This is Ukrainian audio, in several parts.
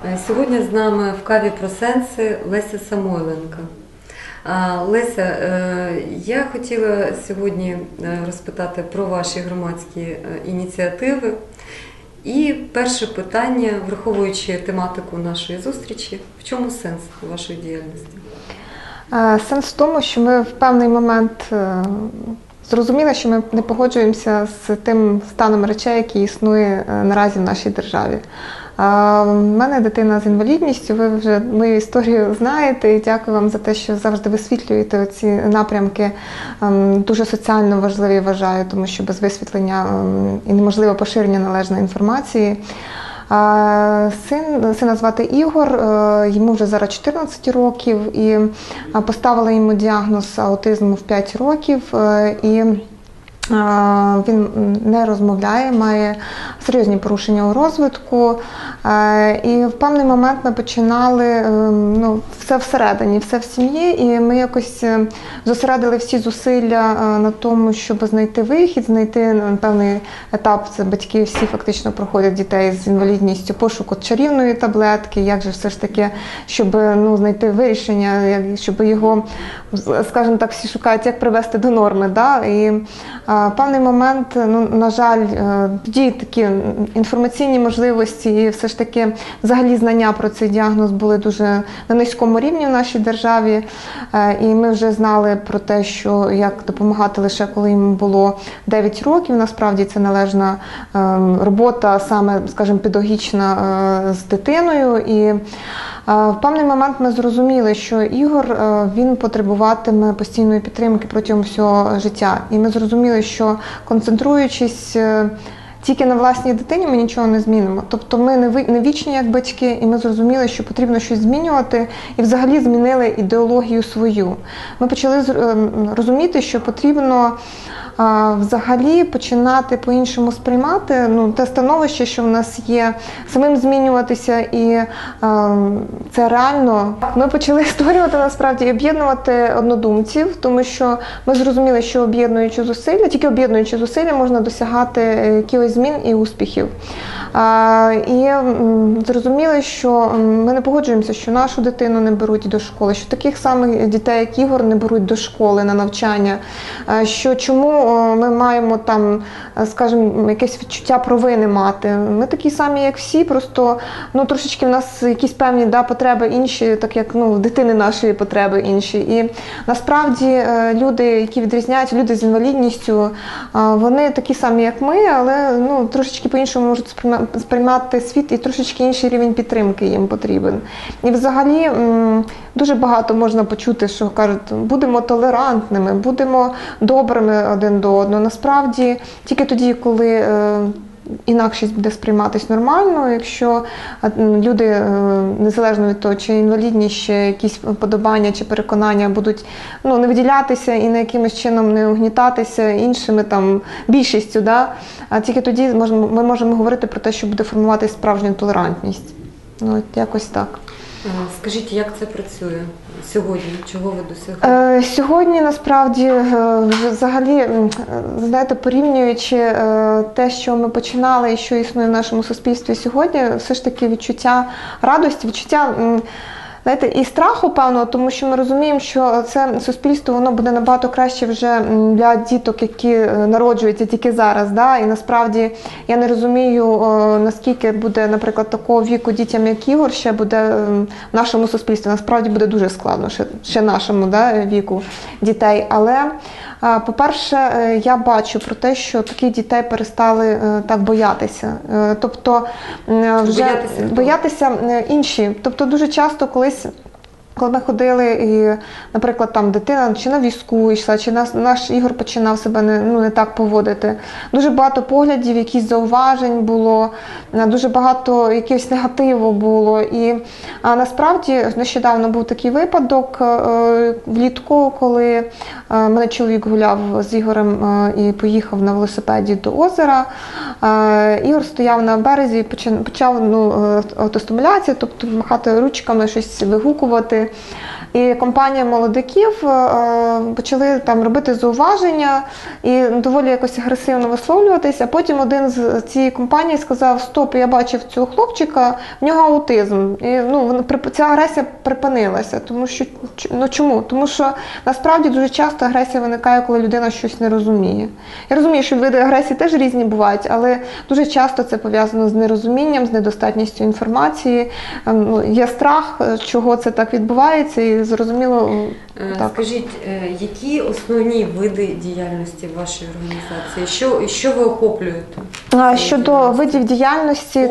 Сьогодні з нами в каві про сенси Леся Самойленко. Леся, я хотіла сьогодні розпитати про ваші громадські ініціативи. І перше питання, враховуючи тематику нашої зустрічі, в чому сенс вашої діяльності? Сенс в тому, що ми в певний момент зрозуміли, що ми не погоджуємося з тим станом речей, який існує наразі в нашій державі. У мене дитина з інвалідністю, ви вже мою історію знаєте, і дякую вам за те, що завжди висвітлюєте ці напрямки. Дуже соціально важливі, вважаю, тому що без висвітлення і неможливе поширення належної інформації. Сина звати Ігор, йому вже зараз 14 років, і поставили йому діагноз аутизму в 5 років. І він не розмовляє, має серйозні порушення у розвитку. І в певний момент ми починали, все всередині, все в сім'ї, і ми якось зосередили всі зусилля на тому, щоб знайти вихід, знайти певний етап, це батьки всі фактично проходять дітей з інвалідністю, пошуку чарівної таблетки, як же все ж таки, щоб знайти вирішення, щоб його, скажімо так, всі шукають, як привести до норми. Да? І в певний момент, на жаль, тоді такі інформаційні можливості і все ж таки взагалі знання про цей діагноз були дуже на низькому рівні в нашій державі. І ми вже знали про те, що як допомагати лише коли йому було 9 років. Насправді це належна робота, саме, скажімо, педагогічна з дитиною. І в певний момент ми зрозуміли, що Ігор, він потребуватиме постійної підтримки протягом всього життя. І ми зрозуміли, що концентруючись тільки на власній дитині, ми нічого не змінимо. Тобто ми не вічні як батьки, і ми зрозуміли, що потрібно щось змінювати, і взагалі змінили ідеологію свою. Ми почали розуміти, що потрібно взагалі починати по-іншому сприймати те становище, що в нас є, самим змінюватися, і це реально. Ми почали створювати, насправді, об'єднувати однодумців, тому що ми зрозуміли, що об'єднуючи зусилля, тільки об'єднуючи зусилля можна досягати якихось змін і успіхів. І зрозуміли, що ми не погоджуємося, що нашу дитину не беруть до школи, що таких самих дітей, як Ігор, не беруть до школи на навчання, що чому ми маємо там, скажімо, якесь відчуття провини мати. Ми такі самі, як всі, просто трошечки в нас якісь певні потреби інші, так як в дитини нашої потреби інші. І насправді люди, які відрізняють, люди з інвалідністю, вони такі самі, як ми, але трошечки по-іншому можуть сприймати світ, і трошечки інший рівень підтримки їм потрібен. І взагалі дуже багато можна почути, що кажуть, будемо толерантними, будемо добрими один до одного. Насправді, тільки тоді, коли інакшість буде сприйматись нормально, якщо люди, незалежно від того, чи інвалідність, чи якісь вподобання, чи переконання будуть не виділятися і на якимось чином не угнітатися іншими більшістю, а тільки тоді ми можемо говорити про те, що буде формуватися справжня толерантність. Якось так. Скажіть, як це працює сьогодні? Чого ви досягли? Сьогодні, насправді, взагалі, знаєте, порівнюючи те, що ми починали і що існує в нашому суспільстві сьогодні, все ж таки відчуття радості, відчуття, знаєте, і страху, певно, тому що ми розуміємо, що це суспільство, воно буде набагато краще вже для діток, які народжуються тільки зараз. І насправді я не розумію, наскільки буде, наприклад, такого віку дітям, як Ігор, ще буде в нашому суспільстві. Насправді буде дуже складно ще нашому віку дітей. Але, по-перше, я бачу про те, що таких дітей перестали так боятися. Тобто вже боятися інші. Тобто дуже часто колись, коли ми ходили, і, наприклад, там дитина чи на візку йшла, чи наш Ігор починав себе не так поводити. Дуже багато поглядів, якісь зауважень було, дуже багато якогось негативу було. І насправді нещодавно був такий випадок влітку, коли мене чоловік гуляв з Ігорем і поїхав на велосипеді до озера. Ігор стояв на березі і почав автостимуляцію, тобто махати ручками, щось вигукувати. І компанія молодиків почали там робити зауваження і доволі якось агресивно висловлюватися. А потім один з цієї компанії сказав: стоп, я бачив цього хлопчика, в нього аутизм. І ця агресія припинилася. Тому що, чому? Тому що насправді дуже часто агресія виникає, коли людина щось не розуміє. Я розумію, що види агресії теж різні бувають, але дуже часто це пов'язано з нерозумінням, з недостатністю інформації. Є страх, чого це так відбувається, і зрозуміло. Так. Скажіть, які основні види діяльності вашої організації? Що ви охоплюєте? Щодо видів діяльності,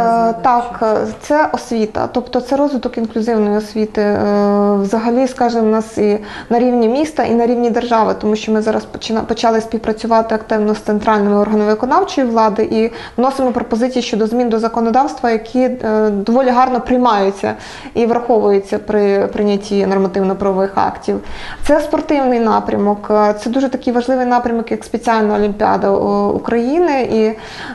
це освіта, тобто це розвиток інклюзивної освіти. Взагалі, скажімо, у нас і на рівні міста, і на рівні держави, тому що ми зараз почали співпрацювати активно з центральними органами виконавчої влади і вносимо пропозиції щодо змін до законодавства, які доволі гарно приймаються і враховуються при прийнятті нормативно-правових актів. Це спортивний напрямок, це дуже такий важливий напрямок, як спеціальна олімпіада України. І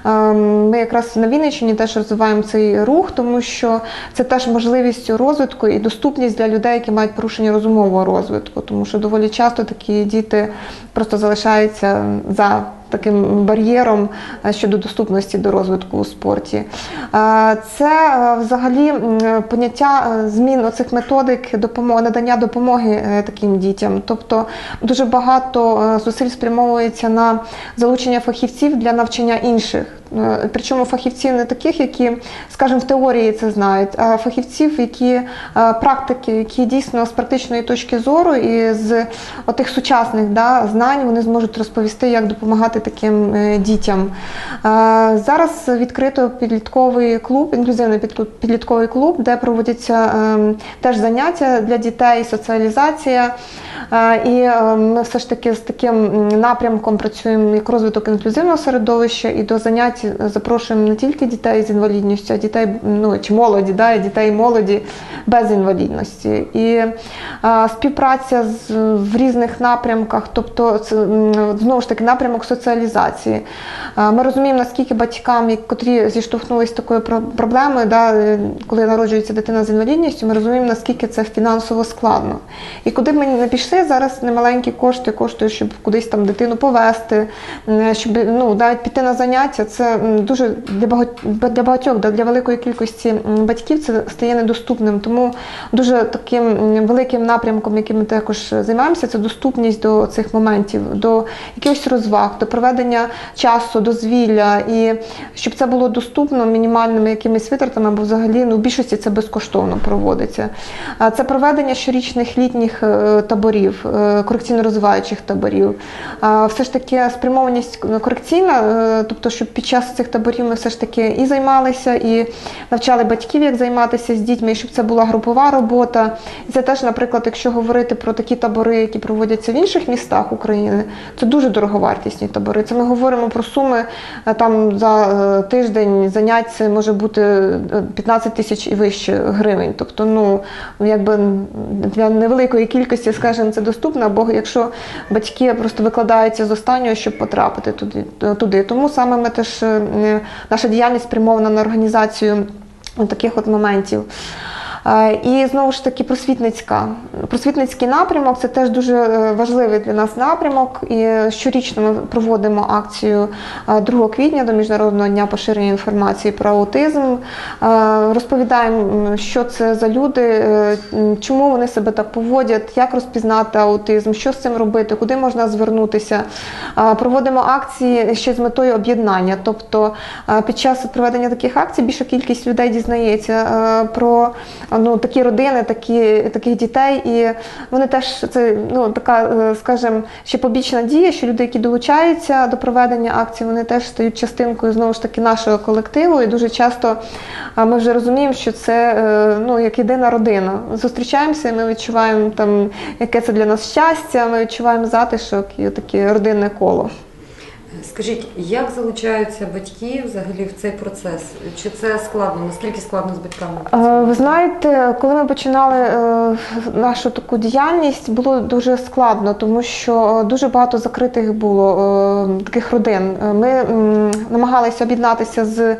ми якраз на Вінниччині теж розвиваємо цей рух, тому що це теж можливість розвитку і доступність для людей, які мають порушення розумового розвитку, тому що доволі часто такі діти просто залишаються за таким бар'єром щодо доступності до розвитку у спорті. Це взагалі поняття змін оцих методик надання допомоги таким дітям. Тобто дуже багато зусиль спрямовується на залучення фахівців для навчання інших. Причому фахівців не таких, які, скажімо, в теорії це знають, а фахівців, які практики, які дійсно з практичної точки зору і з отих сучасних знань вони зможуть розповісти, як допомагати таким дітям. Зараз відкрито підлітковий клуб, інклюзивний підлітковий клуб, де проводяться теж заняття для дітей, соціалізація. І ми все ж таки з таким напрямком працюємо як розвиток інклюзивного середовища, і до занять запрошуємо не тільки дітей з інвалідністю, а дітей, чи молоді, і дітей і молоді без інвалідності. І співпраця в різних напрямках, тобто це, знову ж таки, напрямок соціалізації. Ми розуміємо, наскільки батькам, котрі зіштовхнулися з такою проблемою, коли народжується дитина з інвалідністю, ми розуміємо, наскільки це фінансово складно. І куди б ми не пішли, зараз немаленькі кошти коштують, щоб кудись там дитину повезти, щоб навіть піти на заняття. Це дуже для багатьох, для великої кількості батьків це стає недоступним. Тому дуже таким великим напрямком, яким ми також займаємося, це доступність до цих моментів, до якихось розваг, до проведення часу, дозвілля, і щоб це було доступно мінімальними якимись витратами, бо взагалі в більшості це безкоштовно проводиться. Це проведення щорічних літніх таборів, корекційно-розвиваючих таборів. Все ж таки спрямованість корекційна, тобто, щоб під час цих таборів ми все ж таки і займалися, і навчали батьків, як займатися з дітьми, і щоб це була групова робота. І це теж, наприклад, якщо говорити про такі табори, які проводяться в інших містах України, це дуже дороговартісні табори. Це ми говоримо про суми, там за тиждень занять це може бути 15 тисяч і вище гривень. Тобто, якби для невеликої кількості, скажімо, це доступно, або якщо батьки просто викладаються з останнього, щоб потрапити туди. Тому саме ми теж, наша діяльність спрямована на організацію таких от моментів. І знову ж таки просвітницький напрямок – це теж дуже важливий для нас напрямок. І щорічно ми проводимо акцію 2 квітня до Міжнародного дня поширення інформації про аутизм. Розповідаємо, що це за люди, чому вони себе так поводять, як розпізнати аутизм, що з цим робити, куди можна звернутися. Проводимо акції ще з метою об'єднання. Тобто під час проведення таких акцій більша кількість людей дізнається про такі родини, таких дітей, і вони теж, це така, скажімо, ще побічна дія, що люди, які долучаються до проведення акцій, вони теж стають частинкою, знову ж таки, нашого колективу, і дуже часто ми вже розуміємо, що це, як єдина родина. Зустрічаємося, і ми відчуваємо, яке це для нас щастя, ми відчуваємо затишок і таке родинне коло. Скажіть, як залучаються батьки взагалі в цей процес? Чи це складно? Наскільки складно з батьками? Ви знаєте, коли ми починали нашу таку діяльність, було дуже складно, тому що дуже багато закритих було таких родин. Ми намагалися об'єднатися з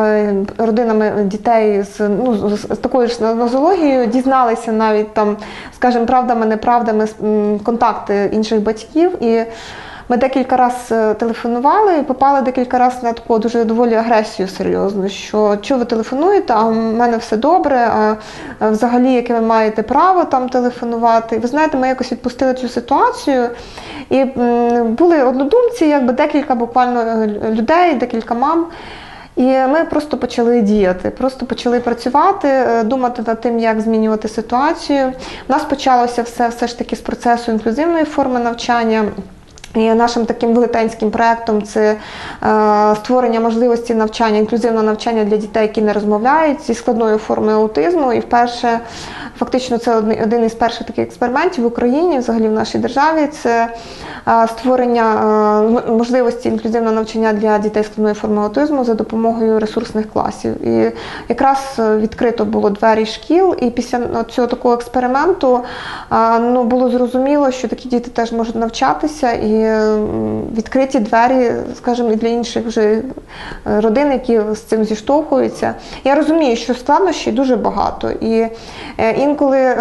родинами дітей з такою ж нозологією, дізналися навіть там, скажімо, правдами, неправдами контакти інших батьків. І ми декілька разів телефонували і попали декілька разів на таку дуже доволі агресію серйозну, що ви телефонуєте, а в мене все добре, а взагалі яке ви маєте право там телефонувати. Ви знаєте, ми якось відпустили цю ситуацію і були однодумці, якби декілька буквально людей, декілька мам. І ми просто почали діяти, просто почали працювати, думати над тим, як змінювати ситуацію. У нас почалося все ж таки з процесу інклюзивної форми навчання. І нашим таким велетенським проєктом це створення можливості навчання, інклюзивного навчання для дітей, які не розмовляють, зі складною формою аутизму. І вперше, фактично, це один із перших таких експериментів в Україні, взагалі в нашій державі, це створення можливості інклюзивного навчання для дітей з складною формою аутизму за допомогою ресурсних класів. І якраз відкрито було двері шкіл, і після цього такого експерименту було зрозуміло, що такі діти теж можуть навчатися, і відкриті двері, скажімо, і для інших вже родин, які з цим зіштовхуються. Я розумію, що складнощів дуже багато. І інколи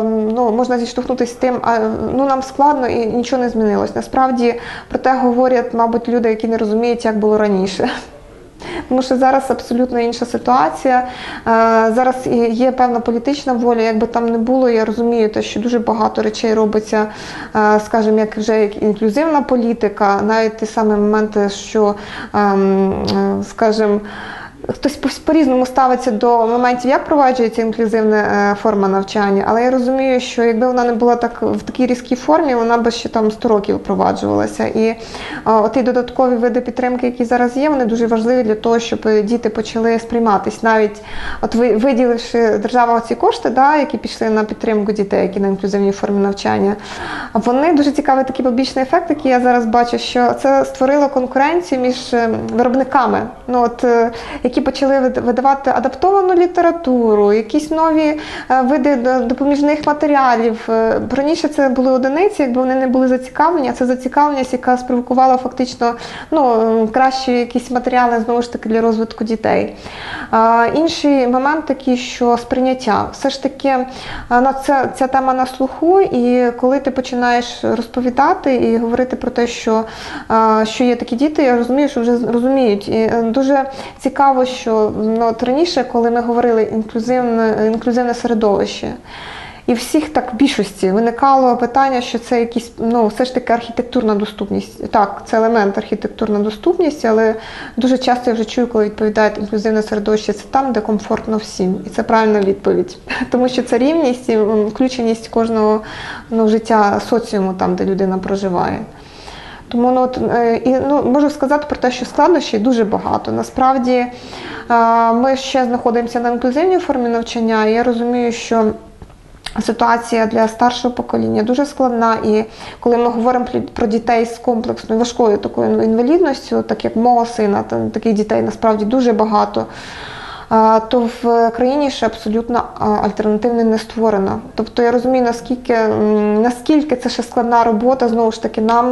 можна зіштовхнутися з тим, нам складно і нічого не змінилось. Насправді про те говорять, мабуть, люди, які не розуміють, як було раніше. Тому що зараз абсолютно інша ситуація. Зараз є певна політична воля, як би там не було, я розумію, що дуже багато речей робиться, скажімо, як інклюзивна політика, навіть ті самі моменти, що, скажімо, хтось по-різному ставиться до моментів, як впроваджується інклюзивна форма навчання, але я розумію, що якби вона не була в такій різкій формі, вона б ще там 100 років впроваджувалася. І ті додаткові види підтримки, які зараз є, вони дуже важливі для того, щоб діти почали сприйматись. Навіть виділивши держава ці кошти, які пішли на підтримку дітей, які на інклюзивній формі навчання, вони дуже цікавий такий побічний ефект, який я зараз бачу, що це створило конкуренцію між виробниками, які почали видавати адаптовану літературу, якісь нові види допоміжних матеріалів. Раніше це були одиниці, якби вони не були зацікавлені, а це зацікавленість, яка спровокувала фактично кращі якісь матеріали, знову ж таки, для розвитку дітей. Інший момент такий, що сприйняття. Все ж таки, ця тема на слуху, і коли ти починаєш розповідати і говорити про те, що є такі діти, я розумію, що вже розуміють. І дуже цікаво, що раніше, коли ми говорили інклюзивне середовище, і всіх так в більшості виникало питання, що це якісь, все ж таки архітектурна доступність. Так, це елемент архітектурна доступність, але дуже часто я вже чую, коли відповідають інклюзивне середовище, це там, де комфортно всім. І це правильна відповідь. Тому що це рівність і включеність кожного життя соціуму там, де людина проживає. Тому можу сказати про те, що складнощів дуже багато. Насправді ми ще знаходимося на інклюзивній формі навчання, і я розумію, що ситуація для старшого покоління дуже складна, і коли ми говоримо про дітей з комплексною важкою такою інвалідністю, так як мого сина, таких дітей насправді дуже багато, то в країні ще абсолютно альтернативне не створено. Тобто я розумію, наскільки це ще складна робота, знову ж таки, нам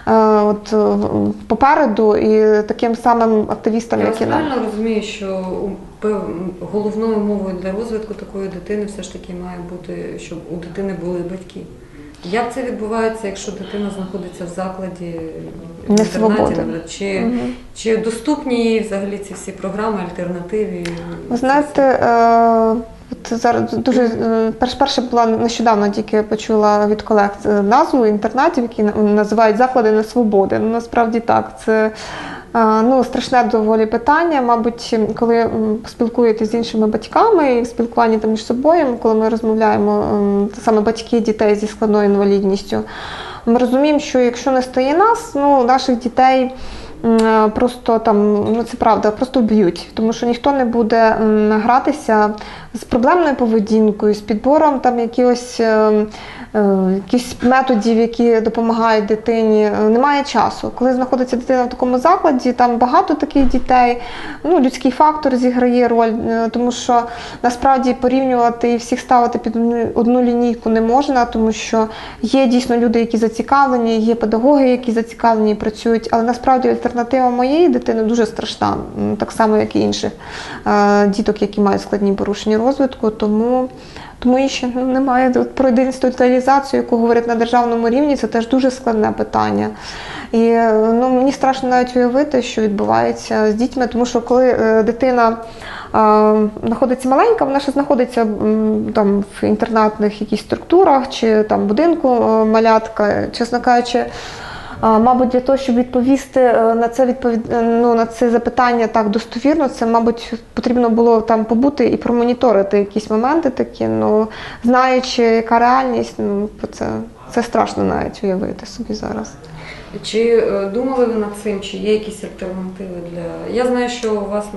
попереду і таким самим активістам, які нам. Я правильно розумію, що головною умовою для розвитку такої дитини все ж таки має бути, щоб у дитини були батьки. Як це відбувається, якщо дитина знаходиться в закладі, в інтернаті, чи доступні їй взагалі ці всі програми, альтернативи? Ви знаєте, зараз дуже перше була нещодавно тільки почула від колег назву інтернатів, які називають заклади несвободи. Насправді так, це страшне доволі питання. Мабуть, коли спілкуєтесь з іншими батьками і в спілкуванні між собою, коли ми розмовляємо, саме батьки дітей зі складною інвалідністю, ми розуміємо, що якщо не стає нас, наших дітей просто там, ну це правда, просто вб'ють, тому що ніхто не буде гратися з проблемною поведінкою, з підбором там якихось методів, які допомагають дитині. Немає часу. Коли знаходиться дитина в такому закладі, там багато таких дітей, ну, людський фактор зіграє роль, тому що насправді порівнювати і всіх ставити під одну лінійку не можна, тому що є дійсно люди, які зацікавлені, є педагоги, які зацікавлені і працюють, але насправді альтернатива моєї дитини дуже страшна, так само, як і інших діток, які мають складні порушення розвитку, тому і ще немає. Про деінституалізацію, яку говорять на державному рівні, це теж дуже складне питання. І ну, мені страшно навіть уявити, що відбувається з дітьми, тому що коли дитина знаходиться маленька, вона ще знаходиться там в інтернатних якісь структурах чи там будинку малятка, чесно кажучи. Мабуть, для того, щоб відповісти на це запитання так достовірно, це, мабуть, потрібно було там побути і промоніторити якісь моменти такі, ну, знаючи, яка реальність, ну, це страшно навіть уявити собі зараз. Чи думали ви над цим, чи є якісь альтернативи для... Я знаю, що у вас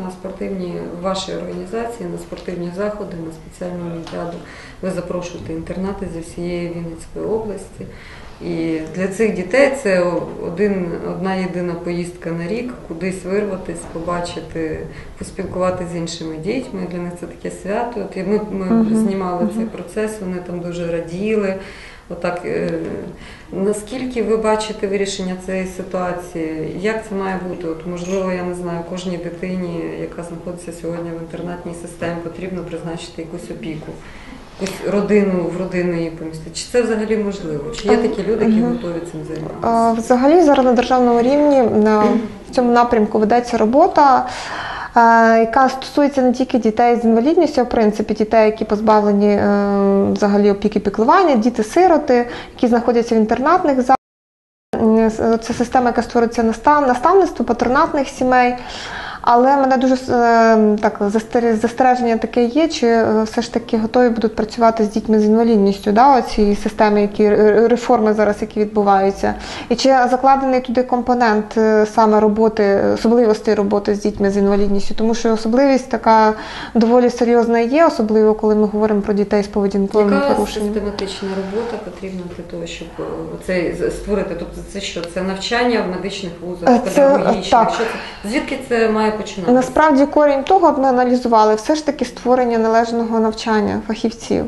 в вашій організації, на спортивні заходи, на спеціальну олімпіаду ви запрошуєте інтернати зі всієї Вінницької області. І для цих дітей це одна єдина поїздка на рік, кудись вирватися, побачити, поспілкуватися з іншими дітьми. Для них це таке свято. От ми знімали цей процес, вони там дуже раділи. Отак, наскільки ви бачите вирішення цієї ситуації? Як це має бути? От, можливо, я не знаю, кожній дитині, яка знаходиться сьогодні в інтернатній системі, потрібно призначити якусь опіку. Родину в родину її помістити. Чи це взагалі можливо? Чи є такі люди, які готові цим займатися? Взагалі зараз на державному рівні в цьому напрямку ведеться робота, яка стосується не тільки дітей з інвалідністю, а в принципі дітей, які позбавлені взагалі опіки піклування, діти-сироти, які знаходяться в інтернатних закладах. Це система, яка створюється наставництво патронатних сімей. Але мене дуже так застереження таке є, чи все ж таки готові будуть працювати з дітьми з інвалідністю, да, оці системи, реформи зараз, які відбуваються. І чи закладений туди компонент саме роботи, особливостей роботи з дітьми з інвалідністю, тому що особливість така доволі серйозна є, особливо коли ми говоримо про дітей з поведінковими порушеннями. Яка систематична робота потрібна для того, щоб це створити? Тобто це що? Це навчання в медичних вузах, педагогічних? Так. Звідки це має починати? Насправді корінь того, ми аналізували, все ж таки створення належного навчання фахівців.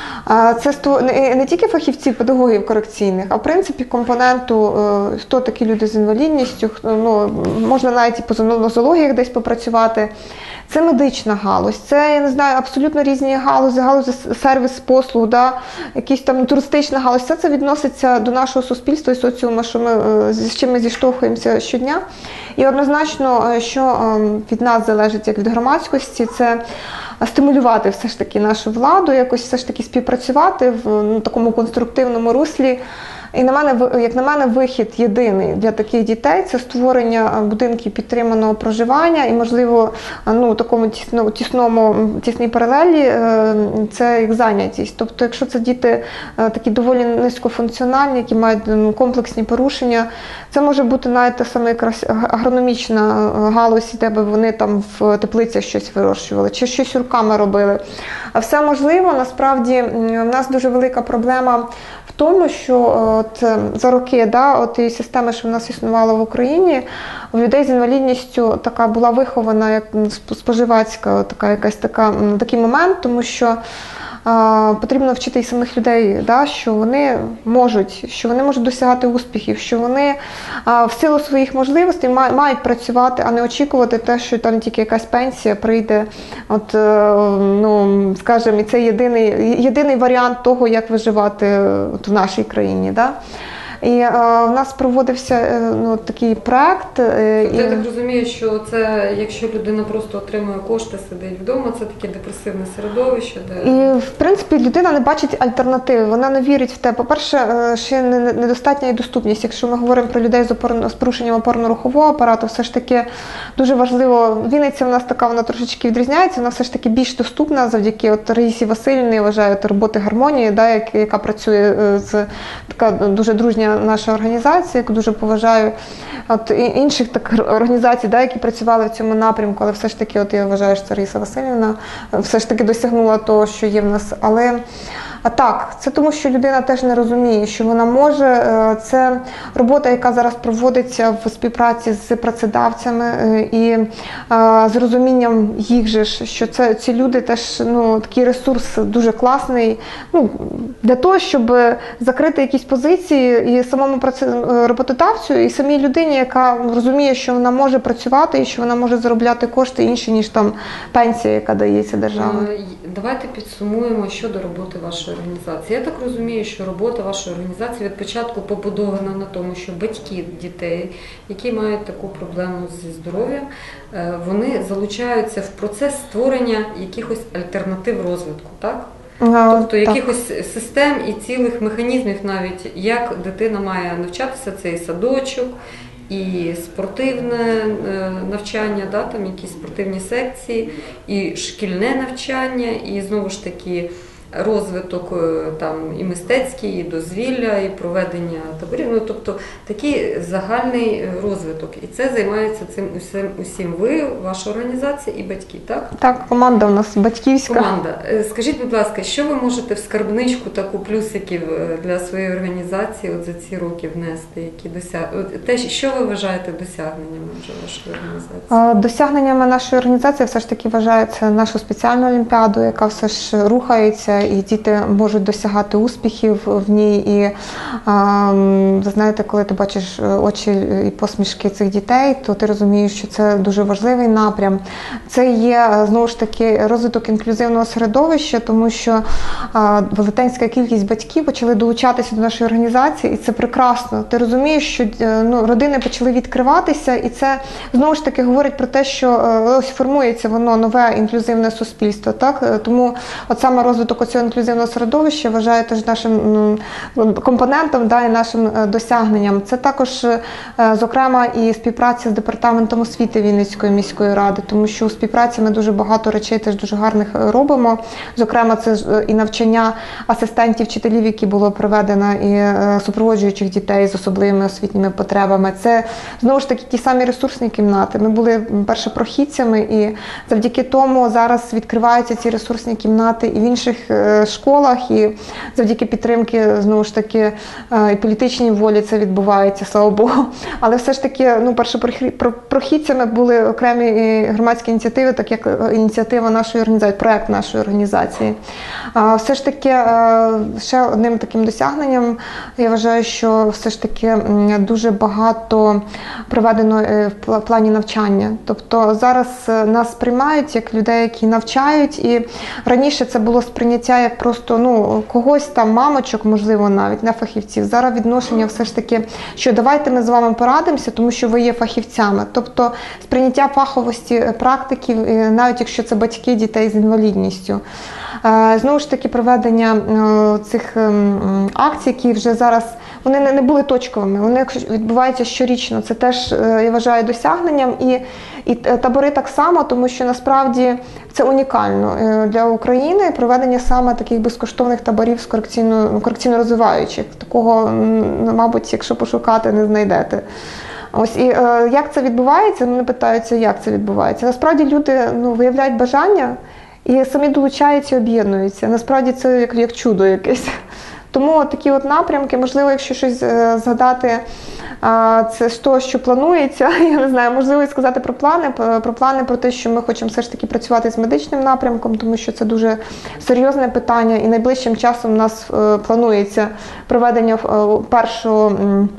Це не тільки фахівців, педагогів корекційних, а в принципі компоненту, хто такі люди з інвалідністю, ну, можна навіть і по нозологіях десь попрацювати. Це медична галузь, це, я не знаю, абсолютно різні галузі сервіс-послуг, да, якісь там туристична галузь. Це відноситься до нашого суспільства і соціуму, з чим ми зіштовхуємося щодня. І однозначно, що від нас залежить, як від громадськості, це стимулювати все ж таки нашу владу, якось все ж таки співпрацювати в такому конструктивному руслі. І як на мене, вихід єдиний для таких дітей – це створення будинків підтриманого проживання і, можливо, ну, такому тісній паралелі – це як зайнятість. Тобто, якщо це діти такі доволі низькофункціональні, які мають комплексні порушення, це може бути навіть та саме якраз агрономічна галузь, де б вони там в теплицях щось вирощували, чи щось руками робили. А все можливо, насправді, в нас дуже велика проблема в тому, що от за роки і системи, що в нас існувала в Україні, у людей з інвалідністю така була вихована як споживацька такий момент, тому що потрібно вчити і самих людей, що вони можуть досягати успіхів, що вони в силу своїх можливостей мають працювати, а не очікувати те, що там тільки якась пенсія прийде. Скажімо, і це єдиний варіант того, як виживати в нашій країні. І в нас проводився такий проект. Я так розумію, що це, якщо людина просто отримує кошти, сидить вдома, це таке депресивне середовище. І, в принципі, людина не бачить альтернативи, вона не вірить в те. По-перше, ще недостатня і доступність. Якщо ми говоримо про людей з порушенням опорно-рухового апарату, все ж таки дуже важливо, Вінниця в нас така, вона трошечки відрізняється, вона все ж таки більш доступна завдяки Раїсі Васильівні, я вважаю, роботи гармонії, яка працює така дуже дружня рішення наша організація, яку дуже поважаю, от інших так організацій, да, які працювали в цьому напрямку, але все ж таки, от я вважаю, що Раїса Василівна все ж таки досягнула того, що є в нас. Але так, це тому, що людина теж не розуміє, що вона може. Це робота, яка зараз проводиться в співпраці з працедавцями і з розумінням їх же, що ці люди теж, ну, такий ресурс дуже класний, ну, для того, щоб закрити якісь позиції і самому роботодавцю, і самій людині, яка розуміє, що вона може працювати і що вона може заробляти кошти інші, ніж там пенсія, яка дається державою. Давайте підсумуємо щодо роботи вашої організації. Я так розумію, що робота вашої організації від початку побудована на тому, що батьки дітей, які мають таку проблему зі здоров'ям, вони залучаються в процес створення якихось альтернатив розвитку, так? Тобто якихось систем і цілих механізмів навіть, як дитина має навчатися, це і садочок, і спортивне навчання, да, там якісь спортивні секції, і шкільне навчання, і знову ж таки розвиток там і мистецький, і дозвілля, і проведення таборів. Ну, тобто такий загальний розвиток. І це займається цим усім ви, ваша організація і батьки, так? Так, команда у нас батьківська. Команда. Скажіть, будь ласка, що ви можете в скарбничку таку плюсиків для своєї організації от за ці роки внести? Те, що ви вважаєте досягненнями вже вашої організації? Досягненнями нашої організації все ж таки вважається нашу спеціальну олімпіаду, яка все ж рухається, і діти можуть досягати успіхів в ній. І ви знаєте, коли ти бачиш очі і посмішки цих дітей, то ти розумієш, що це дуже важливий напрям. Це є, знову ж таки, розвиток інклюзивного середовища, тому що велетенська кількість батьків почали долучатися до нашої організації, і це прекрасно. Ти розумієш, що родини почали відкриватися, і це, знову ж таки, говорить про те, що ось формується воно нове інклюзивне суспільство. Так? Тому от саме розвиток цього інклюзивного середовища вважаю теж нашим компонентом, да, і нашим досягненням. Це також, зокрема, і співпраця з департаментом освіти Вінницької міської ради, тому що у співпраці ми дуже багато речей теж дуже гарних робимо. Зокрема, це і навчання асистентів вчителів, які було проведено, і супроводжуючих дітей з особливими освітніми потребами. Це, знову ж таки, ті самі ресурсні кімнати. Ми були першопрохідцями, і завдяки тому зараз відкриваються ці ресурсні кімнати і в інших школах, і завдяки підтримки, знову ж таки, і політичній волі це відбувається, слава Богу. Але все ж таки, першопрохідцями були окремі громадські ініціативи, так як ініціатива нашої організації, проект нашої організації. Все ж таки, ще одним таким досягненням, я вважаю, що все ж таки дуже багато проведено в плані навчання. Тобто зараз нас приймають як людей, які навчають, і раніше це було сприйняття як просто, когось там, мамочок, можливо, навіть, не фахівців. Зараз відношення все ж таки, що давайте ми з вами порадимося, тому що ви є фахівцями. Тобто сприйняття фаховості практиків, навіть якщо це батьки дітей з інвалідністю. Знову ж таки, проведення цих акцій, які вже зараз, вони не були точковими, вони відбуваються щорічно. Це теж, я вважаю, досягненням. І табори так само, тому що насправді це унікально для України проведення саме таких безкоштовних таборів з корекційно розвиваючих. Такого, мабуть, якщо пошукати, не знайдете. Ось, і як це відбувається? Мене питаються, як це відбувається. Насправді люди виявляють бажання і самі долучаються і об'єднуються. Насправді це як чудо якесь. Тому такі от напрямки, можливо, якщо щось згадати, це з того, що планується, я не знаю, можливо сказати про плани, про те, що ми хочемо все ж таки працювати з медичним напрямком, тому що це дуже серйозне питання, і найближчим часом у нас планується проведення першого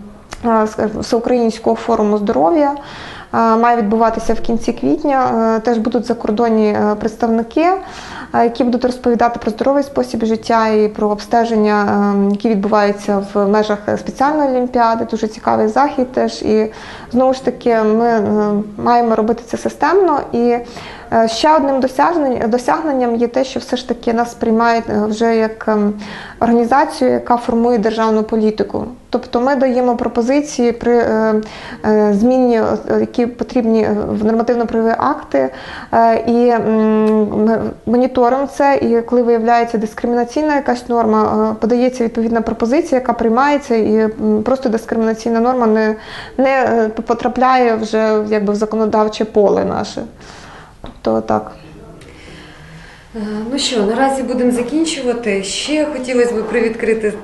всеукраїнського форуму здоров'я. Має відбуватися в кінці квітня. Теж будуть закордонні представники, які будуть розповідати про здоровий спосіб життя і про обстеження, які відбуваються в межах спеціальної олімпіади. Дуже цікавий захід теж. І знову ж таки ми маємо робити це системно. І Ще одним досягненням є те, що все ж таки нас сприймають вже як організацію, яка формує державну політику. Тобто ми даємо пропозиції при зміні, які потрібні в нормативно-правові акти, і ми моніторимо це, і коли виявляється дискримінаційна якась норма, подається відповідна пропозиція, яка приймається, і просто дискримінаційна норма не потрапляє вже якби в законодавче поле наше. Тобто так. Ну що, наразі будемо закінчувати. Ще хотілося б привідкрити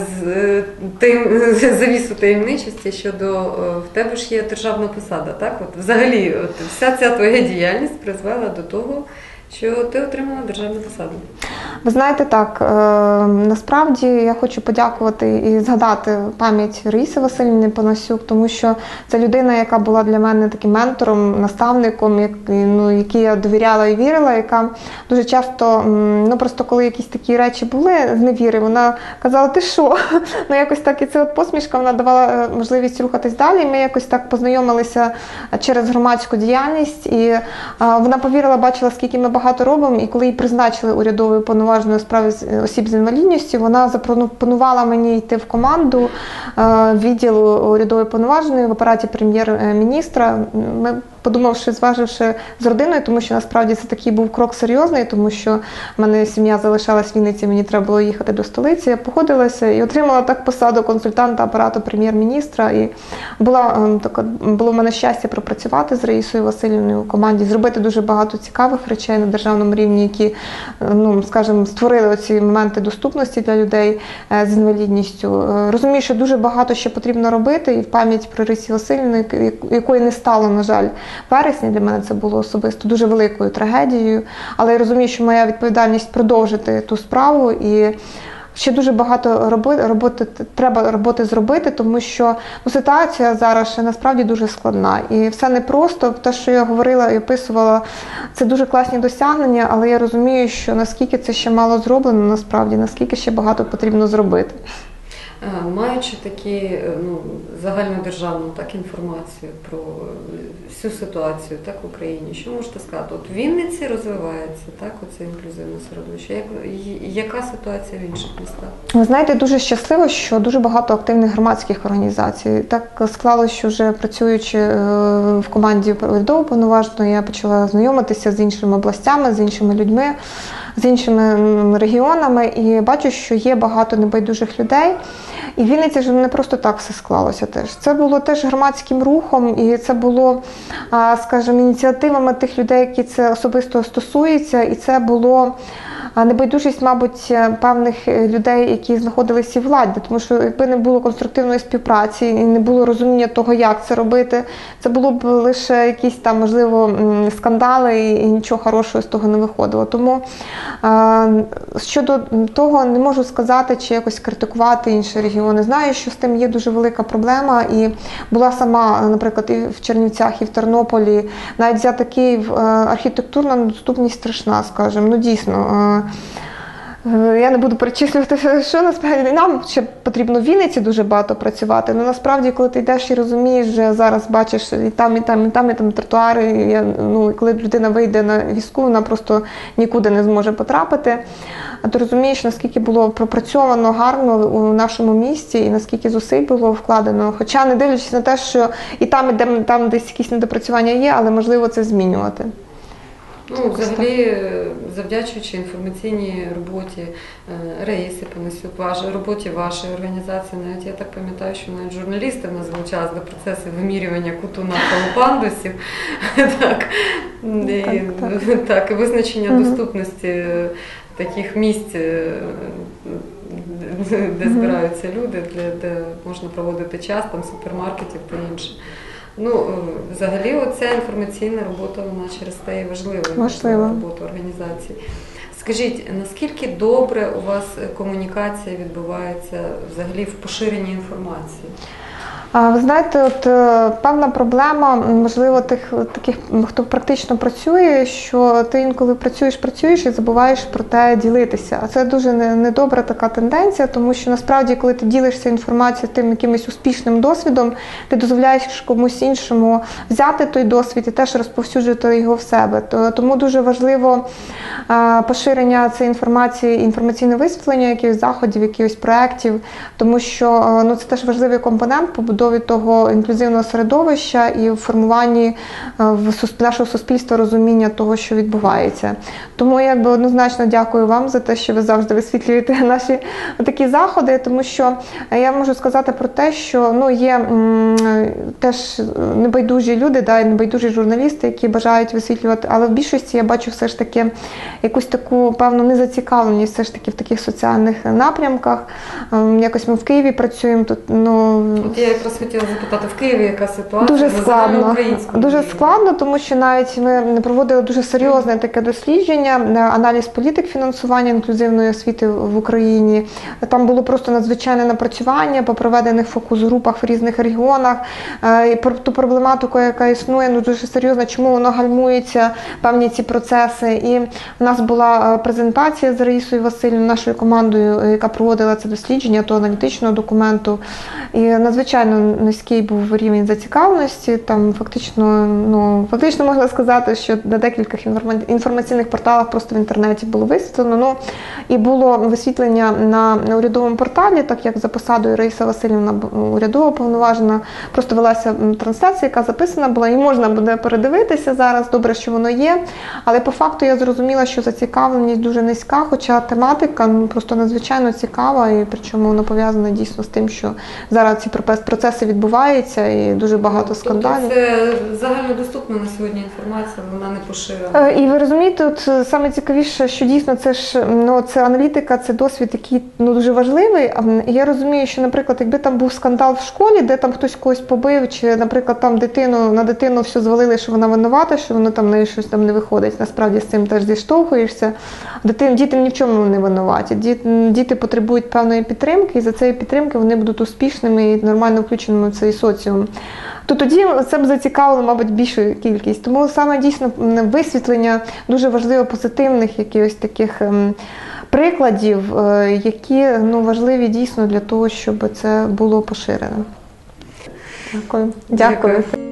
завісу таємничості щодо, в тебе ж є державна посада, так? От взагалі, вся ця твоя діяльність призвела до того, що ти отримала державну посаду. Ви знаєте, так, насправді я хочу подякувати і згадати пам'ять Раїси Василівни Панасюк, тому що це людина, яка була для мене таким ментором, наставником, якій я довіряла і вірила, яка дуже часто, просто коли якісь такі речі були з невіри, вона казала, ти що? Якось так, і це от посмішка, вона давала можливість рухатись далі, і ми якось так познайомилися через громадську діяльність, і вона повірила, бачила, скільки ми багато робимо, і коли її призначили урядовою повноваженою у справі осіб з інвалідністю, вона запропонувала мені йти в команду відділу урядової повноваженої в апараті прем'єр-міністра. Ми, подумавши, зваживши з родиною, тому що насправді це такий був крок серйозний, тому що в мене сім'я залишалась в Вінниці, мені треба було їхати до столиці. Я погодилася і отримала так посаду консультанта апарату прем'єр-міністра. І було в мене щастя пропрацювати з Раїсою Василівною у команді, зробити дуже багато цікавих речей на державному рівні, які, скажімо, створили оці моменти доступності для людей з інвалідністю. Розумію, що дуже багато ще потрібно робити, і в пам'ять про Раїсі Василівну, якої не стало, на жаль, в вересні, для мене це було особисто дуже великою трагедією, але я розумію, що моя відповідальність продовжити ту справу, і ще дуже багато роботи зробити, тому що ситуація зараз ще насправді дуже складна. І все непросто, те, що я говорила і описувала, це дуже класні досягнення, але я розумію, що наскільки це ще мало зроблено насправді, наскільки ще багато потрібно зробити. Маючи такі загальнодержавну інформацію про всю ситуацію в Україні, що можете сказати? От в Вінниці розвивається оце інклюзивне середовище. Яка ситуація в інших містах? Ви знаєте, дуже щасливо, що дуже багато активних громадських організацій. Так склалося, що вже працюючи в команді урядово повноваженої, я почала знайомитися з іншими областями, з іншими людьми, з іншими регіонами, і бачу, що є багато небайдужих людей. І в Вінниці ж не просто так все склалося теж. Це було теж громадським рухом, і це було, скажімо, ініціативами тих людей, які це особисто стосується, і це було небайдужість, мабуть, певних людей, які знаходилися у владі, тому що якби не було конструктивної співпраці і не було розуміння того, як це робити, це було б лише якісь там, можливо, скандали і нічого хорошого з того не виходило. Тому щодо того не можу сказати, чи якось критикувати інші регіони. Знаю, що з тим є дуже велика проблема, і була сама, наприклад, і в Чернівцях, і в Тернополі, навіть взяти Київ, архітектурна недоступність страшна, скажімо, дійсно. Я не буду перечислювати, що насправді нам ще потрібно в Вінниці дуже багато працювати. Але насправді, коли ти йдеш і розумієш, вже зараз бачиш і там тротуари, і коли людина вийде на візку, вона просто нікуди не зможе потрапити. А ти розумієш, наскільки було пропрацьовано гарно у нашому місті і наскільки зусиль було вкладено. Хоча не дивлячись на те, що і там десь якісь недопрацювання є, але можливо це змінювати. Взагалі, завдячуючи інформаційній роботі Раїси Панасюк, роботі вашої організації, навіть я так пам'ятаю, що навіть журналісти в нас був час до процесу вимірювання куту навколо пандусів, і визначення доступності таких місць, де збираються люди, де можна проводити час, там супермаркетів та інше. Взагалі, оця інформаційна робота, вона через те і важлива робота організації. Скажіть, наскільки добре у вас комунікація відбувається взагалі в поширенні інформації? Ви знаєте, от певна проблема, можливо, таких, хто практично працює, що ти інколи працюєш і забуваєш про те ділитися. А це дуже недобра така тенденція, тому що насправді, коли ти ділишся інформацією тим якимось успішним досвідом, ти дозволяєш комусь іншому взяти той досвід і теж розповсюджувати його в себе. Тому дуже важливо поширення цієї інформації, інформаційне висвітлення якихось заходів, якихось проєктів, тому що це теж важливий компонент побудови того інклюзивного середовища і в формуванні нашого суспільства розуміння того, що відбувається. Тому я однозначно дякую вам за те, що ви завжди висвітлюєте наші такі заходи, тому що я можу сказати про те, що є теж небайдужі люди, і небайдужі журналісти, які бажають висвітлювати, але в більшості я бачу все ж таки якусь таку певну незацікавленість все ж таки в таких соціальних напрямках. Якось ми в Києві працюємо тут. От я якраз хотіла запитати, в Києві яка ситуація? Дуже складно. Дуже складно, тому що навіть ми проводили дуже серйозне таке дослідження, аналіз політик фінансування інклюзивної освіти в Україні. Там було просто надзвичайне напрацювання по проведених фокус-групах в різних регіонах, і про ту проблематику, яка існує, дуже серйозно, чому воно гальмується, певні ці процеси. І в нас була презентація з Раїсою Василівною, нашою командою, яка проводила це дослідження, того аналітичного документу. І надзвичайно низький був рівень зацікавленості. Там фактично можна сказати, що на декількох інформаційних порталах просто в інтернеті було висвітлено. І було висвітлення на урядовому порталі, так як за посадою Раїса Василівна урядово повноважена. Просто велася трансляція, яка записана була, і можна буде передивитися зараз. Добре, що воно є. Але по факту я зрозуміла, що зацікавленість дуже низька, хоча тематика просто надзвичайно цікава, і причому воно пов'язане дійсно з тим, що зараз ці процеси відбуваються і дуже багато скандалів. Тобто це загальнодоступна на сьогодні інформація, вона не поширена. І ви розумієте, от саме цікавіше, що дійсно це аналітика, це досвід, який дуже важливий. І я розумію, що, наприклад, якби там був скандал в школі, де там хтось когось побив, чи, наприклад, там на дитину все звалили, що вона винувата, що воно там неї щось там не виходить. Насправді з цим теж зіштовхуєшся. Діти ні в чому не винуваті. Діти потребують певної підтримки, і за цієї підтримки вони будуть успішними і нормально включеними в цей соціум. То тоді це б зацікавило, мабуть, більшу кількість. Тому саме дійсно висвітлення дуже важливо позитивних якихось таких прикладів, які важливі дійсно для того, щоб це було поширено. Дякую.